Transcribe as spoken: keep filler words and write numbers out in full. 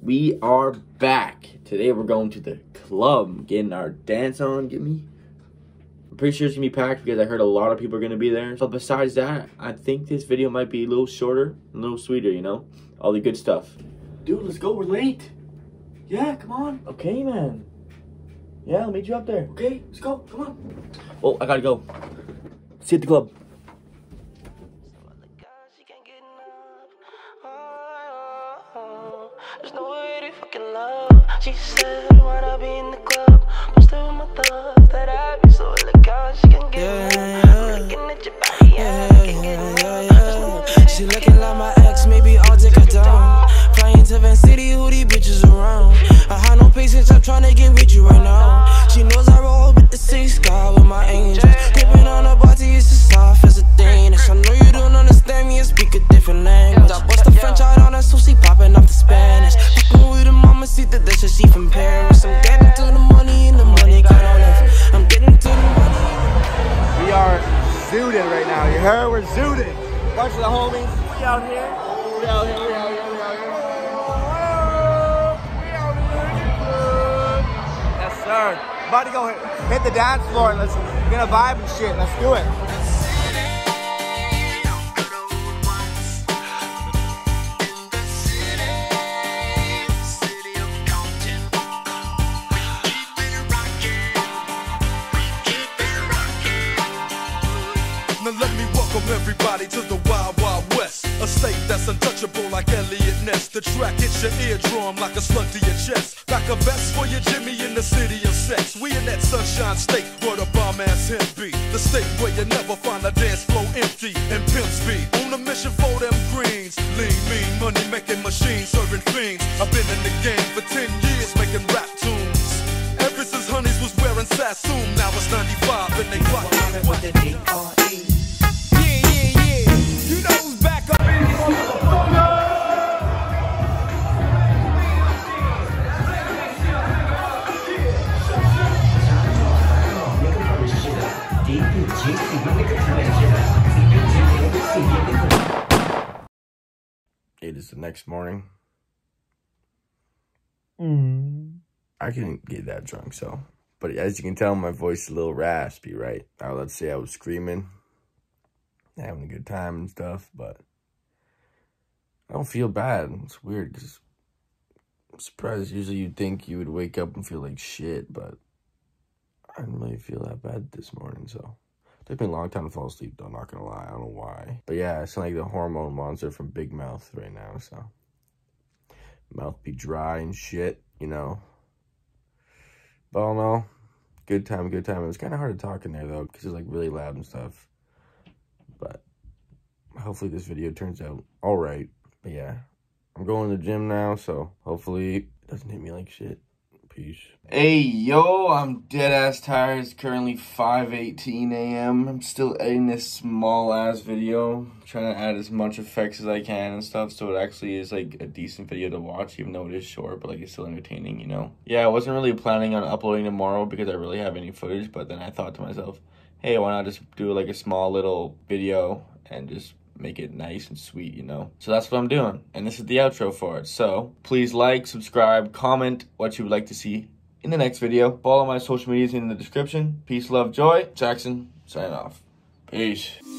We are back. Today we're going to the club, getting our dance on, get me? I'm pretty sure it's gonna be packed because I heard a lot of people are gonna be there. But besides that, I think this video might be a little shorter, a little sweeter, you know? All the good stuff. Dude, let's go, we're late. Yeah, come on. Okay, man. Yeah, I'll meet you up there. Okay, let's go, come on. Oh, I gotta go. See you at the club. There's no way to fucking love. She said, wanna be in the club. I'm still with my thoughts that I be so elegant. She can get yeah, yeah. Looking at your body, yeah, yeah, yeah, yeah, yeah. She looking like my ex, maybe I'll take her down. Flying to Van City, who these bitches around? I have no patience, I'm trying to get with you right now. She knows I roll with the six God with my angels. Gripping on her body, it's as soft as a Danish. I know you don't understand me, I speak a different language. I bust the French out on her, so she popping off the Spanish. Fucking with the mama, see that that's she from Paris. I'm getting to the money and the money got no left. I'm getting to the money. We are zooted right now, you heard? We're zooted. Bunch of the homies. We out here. We out here, we out here, we out here. We out here. Yes, sir. About to go hit, hit the dance floor and let's get a vibe and shit. Let's do it. Now let me welcome everybody to the Wild Wild West, a state that's untouchable like Elliot Ness. The track hits your eardrum like a slug to your chest. Back a vest for your Jimmy in the city of sex. We in that sunshine state where the bomb ass him be. The state where you never find a dance floor empty and pimp speed. On a mission for them greens. Lean, mean, money making machines serving fiends. I've been in the game for ten years making rap tunes. Ever since Honeys was wearing Sassoon, now it's ninety-five and they clock it with the D R E. You know who's back up in this motherfucker? It is the next morning. Mm. I couldn't get that drunk, so. But as you can tell, my voice is a little raspy, right? Now, let's say I was screaming, having a good time and stuff, but I don't feel bad. It's weird because I'm surprised. Usually you'd think you would wake up and feel like shit, but I didn't really feel that bad this morning, so. It took me a long time to fall asleep, though, not gonna lie. I don't know why. But yeah, I sound like the hormone monster from Big Mouth right now, so. Mouth be dry and shit, you know. But I don't know. Good time, good time. It was kind of hard to talk in there, though, because it's like really loud and stuff. But hopefully this video turns out all right. But yeah, I'm going to the gym now, so hopefully it doesn't hit me like shit. Peace. Hey, yo, I'm dead ass tired. It's currently five eighteen a m I'm still editing this small ass video. I'm trying to add as much effects as I can and stuff, so it actually is like a decent video to watch, even though it is short, but like it's still entertaining, you know? Yeah, I wasn't really planning on uploading tomorrow because I really have any footage, but then I thought to myself, hey, why not just do like a small little video and just make it nice and sweet, you know? So that's what I'm doing, and this is the outro for it. So please like, subscribe, comment what you would like to see in the next video. Follow my social medias in the description. Peace, love, joy. Jackson, signing off. Peace.